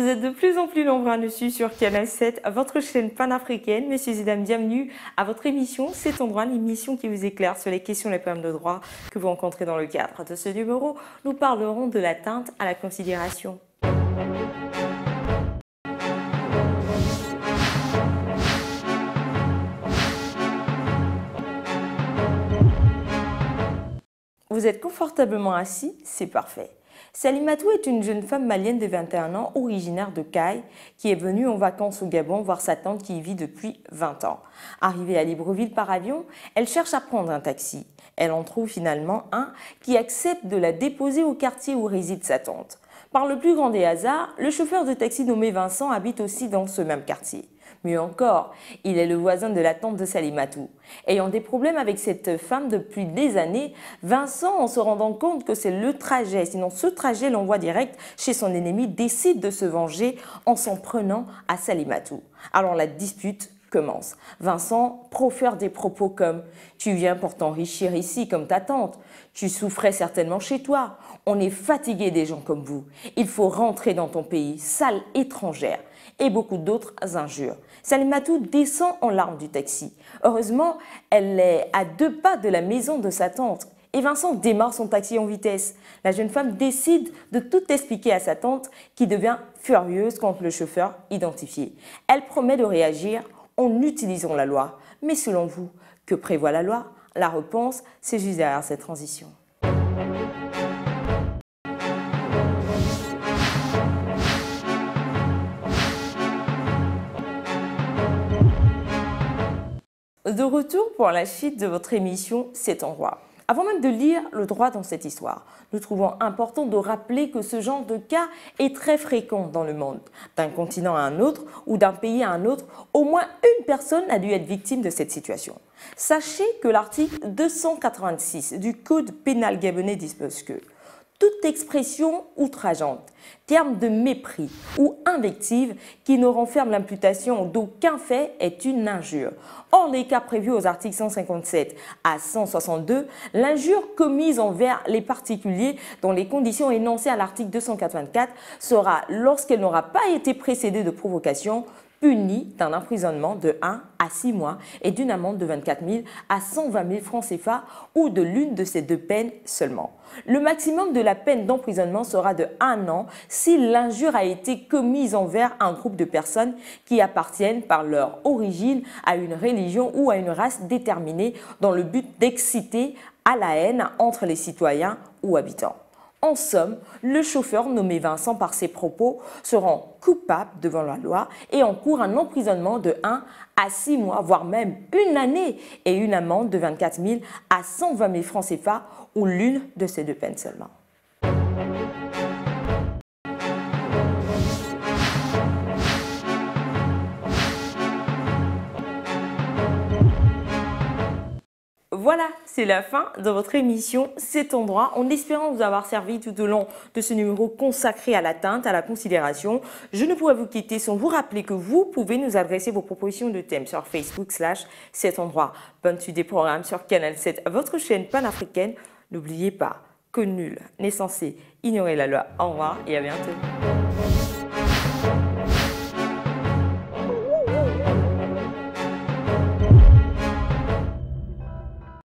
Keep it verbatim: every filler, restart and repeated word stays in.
êtes de plus en plus nombreux à nous suivre sur Canal sept, votre chaîne panafricaine. Messieurs et dames, bienvenue à votre émission C'est ton droit, l'émission qui vous éclaire sur les questions et les problèmes de droit que vous rencontrez dans le cadre de ce numéro. Nous parlerons de l'atteinte à la considération. Vous êtes confortablement assis, c'est parfait. Salimatou est une jeune femme malienne de vingt et un ans, originaire de Caille, qui est venue en vacances au Gabon voir sa tante qui y vit depuis vingt ans. Arrivée à Libreville par avion, elle cherche à prendre un taxi. Elle en trouve finalement un qui accepte de la déposer au quartier où réside sa tante. Par le plus grand des hasards, le chauffeur de taxi nommé Vincent habite aussi dans ce même quartier. Mieux encore, il est le voisin de la tante de Salimatou. Ayant des problèmes avec cette femme depuis des années, Vincent, en se rendant compte que c'est le trajet, sinon ce trajet l'envoie direct chez son ennemi, décide de se venger en s'en prenant à Salimatou. Alors la dispute commence. Vincent profère des propos comme « Tu viens pour t'enrichir ici comme ta tante. Tu souffrais certainement chez toi. On est fatigué des gens comme vous. Il faut rentrer dans ton pays, sale étrangère. » et beaucoup d'autres injures. Salimatou descend en larmes du taxi. Heureusement, elle est à deux pas de la maison de sa tante. Et Vincent démarre son taxi en vitesse. La jeune femme décide de tout expliquer à sa tante qui devient furieuse contre le chauffeur identifié. Elle promet de réagir en utilisant la loi. Mais selon vous, que prévoit la loi? La réponse, c'est juste derrière cette transition. De retour pour la suite de votre émission C'est ton droit. Avant même de lire le droit dans cette histoire, nous trouvons important de rappeler que ce genre de cas est très fréquent dans le monde. D'un continent à un autre ou d'un pays à un autre, au moins une personne a dû être victime de cette situation. Sachez que l'article deux cent quatre-vingt-six du Code pénal gabonais dispose que toute expression outrageante, terme de mépris ou invective qui ne renferme l'imputation d'aucun fait est une injure. Hors les cas prévus aux articles cent cinquante-sept à cent soixante-deux, l'injure commise envers les particuliers dans les conditions énoncées à l'article deux cent quatre-vingt-quatre sera, lorsqu'elle n'aura pas été précédée de provocation, punie d'un emprisonnement de un à six mois et d'une amende de vingt-quatre mille à cent vingt mille francs C F A ou de l'une de ces deux peines seulement. Le maximum de la peine d'emprisonnement sera de un an si l'injure a été commise envers un groupe de personnes qui appartiennent par leur origine à une religion ou à une race déterminée dans le but d'exciter à la haine entre les citoyens ou habitants. En somme, le chauffeur nommé Vincent par ses propos se rend coupable devant la loi et encourt un emprisonnement de un à six mois, voire même une année et une amende de vingt-quatre mille à cent vingt mille francs C F A ou l'une de ces deux peines seulement. Voilà, c'est la fin de votre émission C'est ton droit, en espérant vous avoir servi tout au long de ce numéro consacré à l'atteinte, à la considération. Je ne pourrais vous quitter sans vous rappeler que vous pouvez nous adresser vos propositions de thèmes sur Facebook slash C'est ton droit. Bonne suite des programmes sur Canal sept, votre chaîne panafricaine. N'oubliez pas que nul n'est censé ignorer la loi. Au revoir et à bientôt.